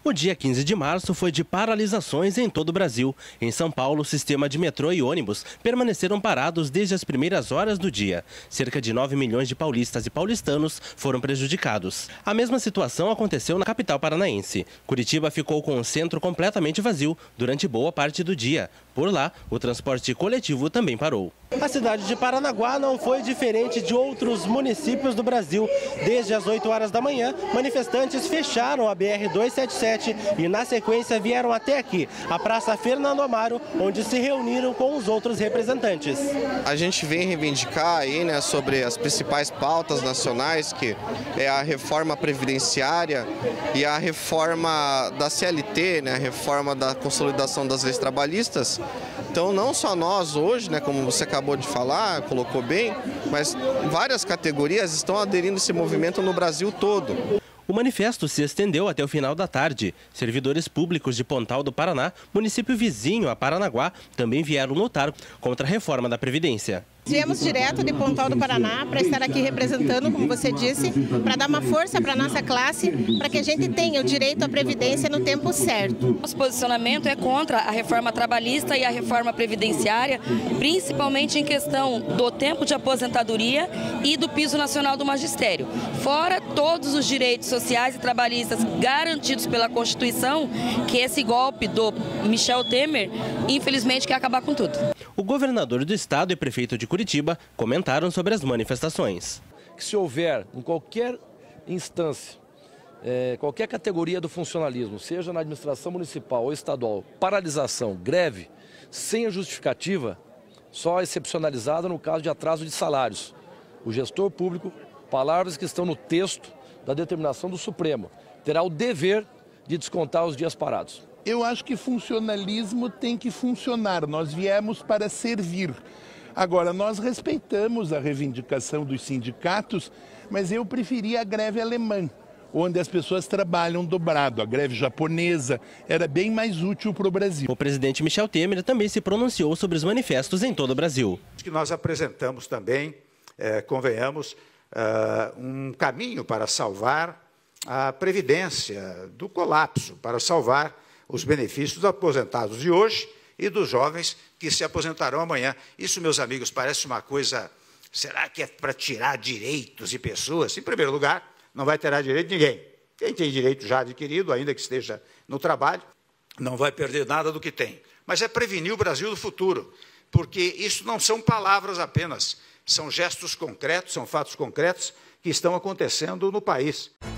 O dia 15 de março foi de paralisações em todo o Brasil. Em São Paulo, o sistema de metrô e ônibus permaneceram parados desde as primeiras horas do dia. Cerca de 9 milhões de paulistas e paulistanos foram prejudicados. A mesma situação aconteceu na capital paranaense. Curitiba ficou com o centro completamente vazio durante boa parte do dia. Por lá, o transporte coletivo também parou. A cidade de Paranaguá não foi diferente de outros municípios do Brasil. Desde as 8 horas da manhã, manifestantes fecharam a BR-277 e, na sequência, vieram até aqui, a Praça Fernando Amaro, onde se reuniram com os outros representantes. A gente vem reivindicar aí, sobre as principais pautas nacionais, que é a reforma previdenciária e a reforma da CLT, a reforma da consolidação das leis trabalhistas. Então, não só nós hoje, como você acabou de falar, colocou bem, mas várias categorias estão aderindo a esse movimento no Brasil todo. O manifesto se estendeu até o final da tarde. Servidores públicos de Pontal do Paraná, município vizinho a Paranaguá, também vieram lutar contra a reforma da Previdência. Viemos direto de Pontal do Paraná para estar aqui representando, como você disse, para dar uma força para a nossa classe, para que a gente tenha o direito à previdência no tempo certo. Nosso posicionamento é contra a reforma trabalhista e a reforma previdenciária, principalmente em questão do tempo de aposentadoria e do piso nacional do magistério. Fora todos os direitos sociais e trabalhistas garantidos pela Constituição, que esse golpe do Michel Temer, infelizmente, quer acabar com tudo. O governador do estado e prefeito de Curitiba comentaram sobre as manifestações. Que se houver em qualquer instância, qualquer categoria do funcionalismo, seja na administração municipal ou estadual, paralisação, greve, sem justificativa, só excepcionalizada no caso de atraso de salários. O gestor público, palavras que estão no texto da determinação do Supremo, terá o dever de descontar os dias parados. Eu acho que funcionalismo tem que funcionar, nós viemos para servir. Agora, nós respeitamos a reivindicação dos sindicatos, mas eu preferia a greve alemã, onde as pessoas trabalham dobrado. A greve japonesa era bem mais útil para o Brasil. O presidente Michel Temer também se pronunciou sobre os manifestos em todo o Brasil. Que nós apresentamos também, convenhamos, um caminho para salvar a Previdência do colapso, para salvar os benefícios dos aposentados de hoje e dos jovens que se aposentarão amanhã. Isso, meus amigos, parece uma coisa... Será que é para tirar direitos de pessoas? Em primeiro lugar, não vai tirar direito de ninguém. Quem tem direito já adquirido, ainda que esteja no trabalho, não vai perder nada do que tem. Mas é prevenir o Brasil do futuro, porque isso não são palavras apenas, são gestos concretos, são fatos concretos que estão acontecendo no país.